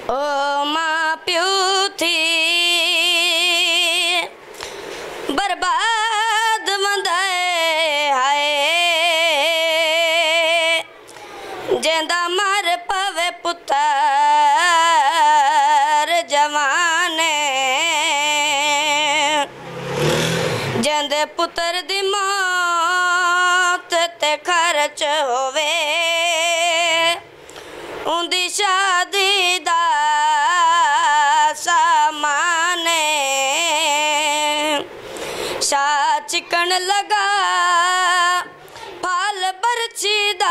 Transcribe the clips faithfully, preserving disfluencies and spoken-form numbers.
ओ मां प्यो थी बर्बाद वंदाए हाय जेंदा मर पवे पुत्र जवाने जेंदे पुत्र दी मौत ते खर्च होवे उंदी शादी दा सामाने शाह चिकन लगा फल बरछी दा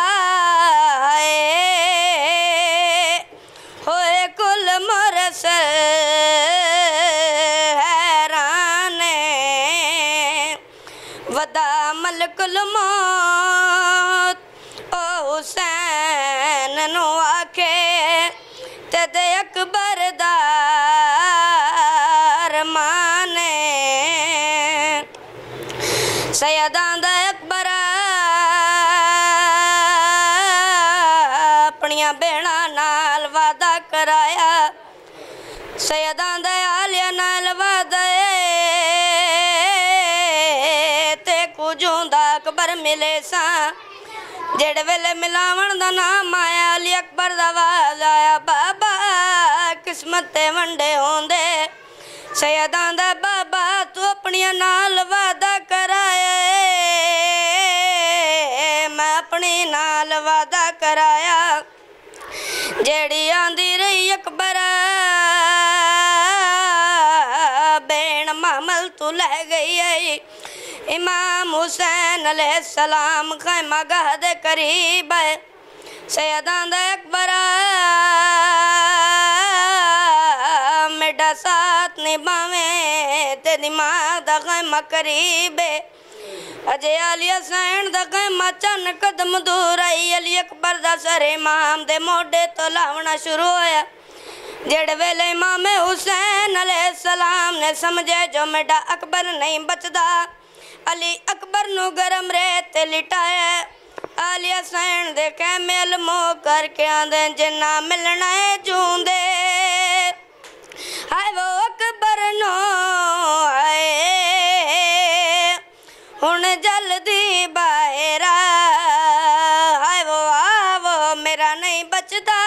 होए कुल मरस हैराने वदा मलकुल मौत ओ हुसैन नु आखे ते अकबर दा माने सैयदां दा अकबर अपनियां भेणां नाल वादा कराया सैयदां दा आलिया नाल वादा ते कुछ हुंदा अकबर मिले सा जेड़े वेले मिलावण दा नाम आया अली अकबर दा आवाज आया बाबा किस्मत ते वंडे होंदे सैयदां दा बाबा तू अपनियां नाल वादा कराया मैं अपनी नाल वादा कराया जेड़ी आंदी रही अकबर बेन मामल तू लै गई है इमाम हुसैन अलैहिस्सलाम खैमा गाह दे करीब है सैयदां दा अकबर मेरा साथ निभावे ते दिमाग दा खैमा करीब है अजे अली हुसैन दा खैमा चंद कदम दूर आई अली अकबर दा सर इमाम दे मोढे तो लावना शुरू होया जेड़े वेले इमाम हुसैन अलैहिस्सलाम ने समझे जो मेरा अकबर नहीं बचदा अली अकबर नु गरम रेत लिटाया अली हुसैन दे कैमे अलमो करके आंदे जिन्ना मिलना है जूंदे हाय वो अकबर नो आए हुण जल्दी बाहरा हाय वो आवो मेरा नहीं बचदा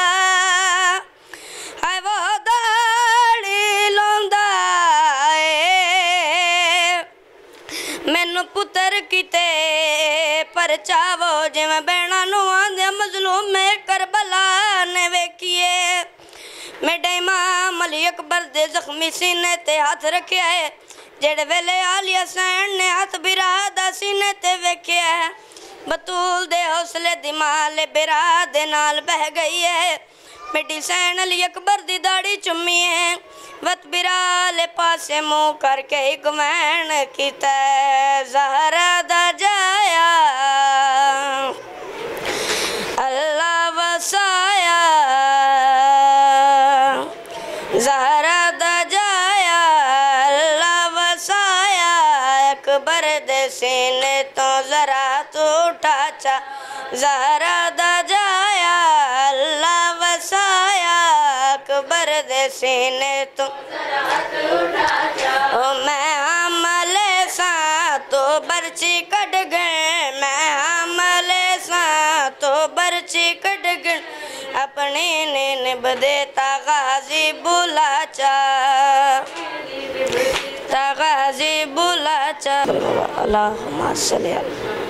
हाय वो दाड़ी लौंदा मैनू पुत्र किते परचावो जिवें बैणा नू आंदे मजलूम में करबला ने वेखिए मेरे इमाम अली अकबर दे जख्मी सीने ते हाथ रखिया है जेड़े वेले अली हुसैन ने हाथ बिरा दा सीने ते वेखिया है बतूल दे हौसले दी माल बिरा दे नाल बह गई है मेरी हुसैन अली अकबर दी दाढ़ी चुम्मी है वत बिराले पासे मुँह करके एक वैन किता ज़हरा दा जाया अल्लाह वसाया ज़हरा दा जाया अल्लाह वसाया अकबर दे सीने तो जरा तो उठाचा ज़हरा दा जाया अल्लाह वसाया अकबर दे सीने तो ओ मैं हमले सा तो बरछी कट गए मैं हमले सा तो बरछी कट गए अपने ने निबदेता गाजी बुलाचा गाजी बुलाचा अल्लाहुम्मा सल्ली